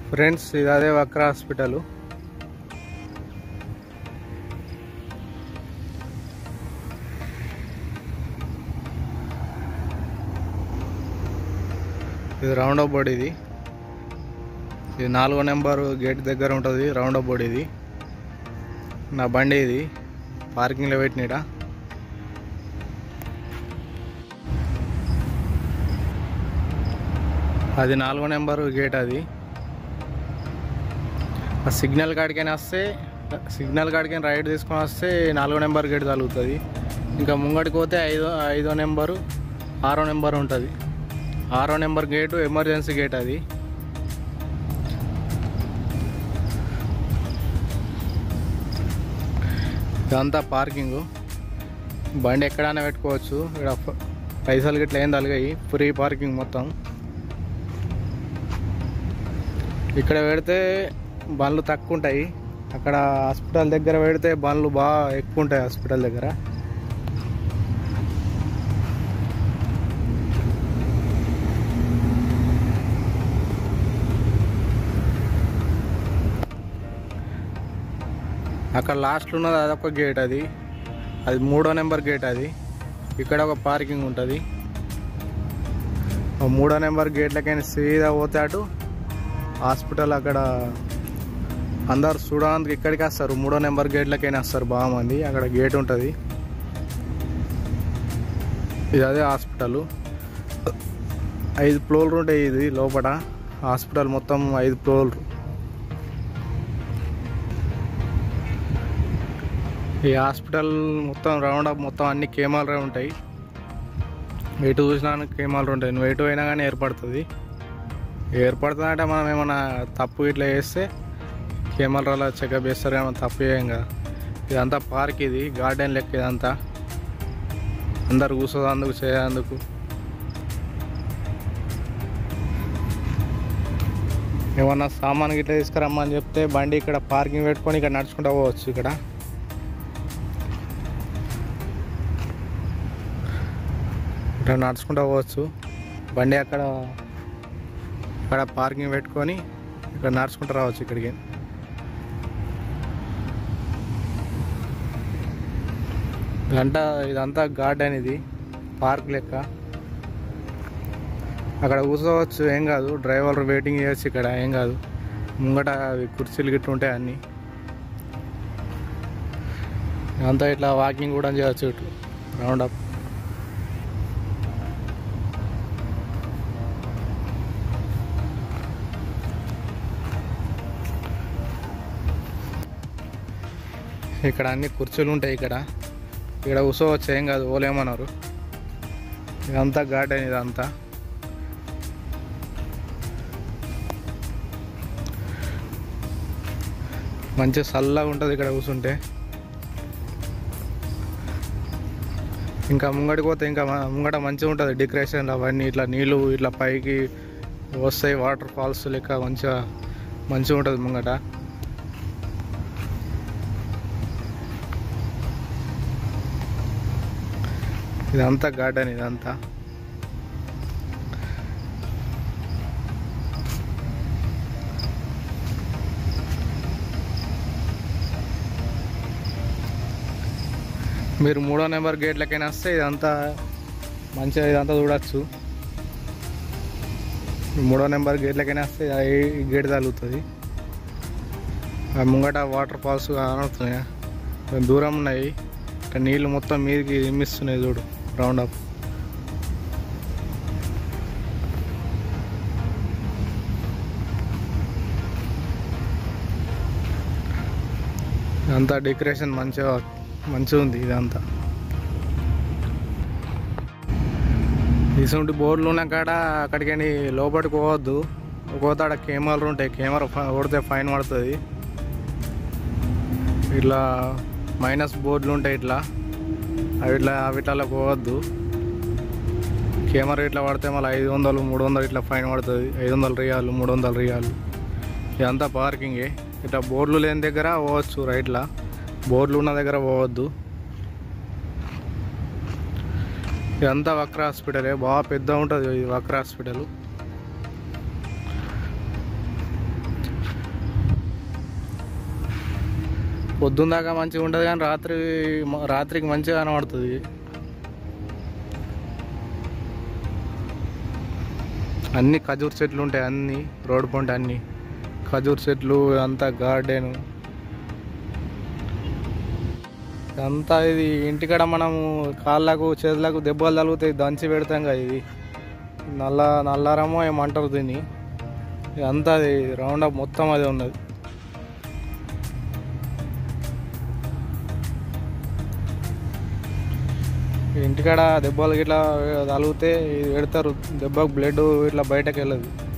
Friends ఇది అదే వక్ర హాస్పిటల్. ఇది రౌండ్ అప్ బోర్డ్. ఇది 4వ నెంబర్ గేట్ దగ్గర ఉంటుంది రౌండ్ అప్ బోర్డ్. ఇది నా బండి, ఇది పార్కింగ్లో పెట్టినీడ. అది 4వ నెంబర్ గేట్. అది సిగ్నల్ కాడికైనా వస్తే, సిగ్నల్ కాడికైనా రైట్ తీసుకొని వస్తే 4వ నెంబర్ గేట్ తగులుతుంది. ఇంకా ముంగడికి పోతే 5వ నెంబరు 6వ నెంబర్ ఉంటుంది. 6వ నెంబర్ గేటు ఎమర్జెన్సీ గేట్. అది ఇదంతా పార్కింగు. బండి ఎక్కడైనా పెట్టుకోవచ్చు. ఇక్కడ పైసలు గిట్ల ఏం తలిగాయి, ఫ్రీ పార్కింగ్ మొత్తం. ఇక్కడ పెడితే బండ్లు తక్కువ ఉంటాయి. అక్కడ హాస్పిటల్ దగ్గర పెడితే బండ్లు బాగా ఎక్కువ ఉంటాయి హాస్పిటల్ దగ్గర. అక్కడ లాస్ట్లో ఉన్నది అదొక గేట్. అది 3వ నెంబర్ గేట్. అది ఇక్కడ ఒక పార్కింగ్ ఉంటుంది. 3వ నెంబర్ గేట్లకైనా సీదా పోతే అటు హాస్పిటల్. అక్కడ అందరు చూడడానికి ఇక్కడికి వస్తారు. 3వ నెంబర్ గేట్లకైనా వస్తారు బాగా మంది. అక్కడ గేట్ ఉంటుంది. ఇది అదే హాస్పిటల్. 5 ఫ్లోర్లు ఉంటాయి. ఇది లోపల హాస్పిటల్ మొత్తం 5 ఫ్లోర్లు. ఈ హాస్పిటల్ మొత్తం రౌండ్ అప్ మొత్తం అన్ని కెమెరాలు ఉంటాయి. ఎటు చూసినా కెమెరాలు ఉంటాయి. నువ్వు ఎటు అయినా కానీ ఏర్పడుతుంది అంటే మనం ఏమైనా తప్పు ఇట్లా చేస్తే కెమెరాలో చెకప్ చేస్తారు. ఏమైనా తప్పు చేయం కదా. ఇదంతా పార్క్, ఇది గార్డెన్ లెక్క. ఇదంతా అందరు కూర్చోదందుకు చేయందుకు. ఏమన్నా సామాన్ గిట్లా తీసుకురమ్మని చెప్తే బండి ఇక్కడ పార్కింగ్ పెట్టుకొని ఇక్కడ నడుచుకుంటూ పోవచ్చు. ఇక్కడ నడుచుకుంటూ పోవచ్చు. బండి అక్కడ పార్కింగ్ పెట్టుకొని ఇక్కడ నడుచుకుంటూ రావచ్చు ఇక్కడికి. ఇదంతా గార్డెన్, ఇది పార్క్ లెక్క. అక్కడ కూర్చోవచ్చు, ఏం కాదు. డ్రైవర్ వెయిటింగ్ చేయొచ్చు ఇక్కడ, ఏం కాదు. ముంగట కుర్చీలు గిట్ల ఉంటాయి అన్నీ. అంతా ఇట్లా వాకింగ్ కూడా చేయవచ్చు ఇటు రౌండ్ అప్. ఇక్కడ అన్ని కుర్చీలు ఉంటాయి. ఇక్కడ కూర్చోవచ్చు, ఏం కాదు. ఓలేమన్నారు. ఇదంతా గార్డెన్. ఇదంతా మంచి చల్లగా ఉంటుంది ఇక్కడ కూర్చుంటే. ఇంకా ముంగడికి పోతే ఇంకా ముంగట మంచిగా ఉంటుంది డెకరేషన్ అవన్నీ. ఇట్లా నీళ్ళు ఇట్లా పైకి వస్తాయి, వాటర్ ఫాల్స్ లెక్క మంచిగా ఉంటుంది ముంగట. ఇదంతా గార్డెన్. ఇదంతా మీరు 3వ నెంబర్ గేట్లకైనా వస్తే ఇదంతా మంచిగా ఇదంతా చూడవచ్చు. 3వ నెంబర్ గేట్లకైనా వస్తే ఈ గేట్ తగులుతుంది. ముంగట వాటర్ ఫాల్స్ కానవుతున్నాయి, దూరం ఉన్నాయి. ఇక్కడ నీళ్ళు మొత్తం మీదకి ఇమ్మిస్తున్నాయి చూడు రౌండ్ అప్. ఇదంతా డెకరేషన్ మంచిగా ఉంది. ఇదంతా ఇటువంటి బోర్డులు ఉన్న కాడ అక్కడికి లోపలికి పోవద్దు. పోతే ఆడ కెమెరాలు ఉంటాయి. కెమెరా కొడితే ఫైన్ పడుతుంది. ఇట్లా మైనస్ బోర్డులు ఉంటాయి. ఇట్లా అవిట్లలో పోవద్దు. కెమెరా ఇట్లా పడితే మళ్ళీ 500, 300 ఇట్లా ఫైన్ పడుతుంది. 500 రియాలు, 300 రియాలు. ఇదంతా పార్కింగే. ఇట్లా బోర్డులు లేని దగ్గర పోవచ్చు రైట్లో, బోర్డులు ఉన్న దగ్గర పోవద్దు. ఇదంతా వక్ర హాస్పిటలే, బాగా పెద్ద ఉంటుంది ఈ వక్ర హాస్పిటల్. పొద్దున్న దాకా మంచిగా ఉంటుంది కానీ రాత్రికి మంచిగా కనబడుతుంది. అన్ని ఖజూర్ చెట్లు ఉంటాయి, అన్ని రోడ్డు పంట అన్ని ఖజూర్ చెట్లు, అంతా గార్డెను అంతా. ఇది ఇంటికాడ మనము కాళ్ళకు చేతులకు దెబ్బలు తగులుతాయి, దంచి పెడతాం కదా. ఇది నల్లారమో ఏమంటారు దీన్ని. ఇదంతా అది రౌండ్ అప్ మొత్తం అదే ఉన్నది. ఇంటికాడ దెబ్బలు ఇట్లా తగిలితే ఇది పెడతారు, దెబ్బకు బ్లడ్ ఇట్లా బయటకు వెళ్ళదు.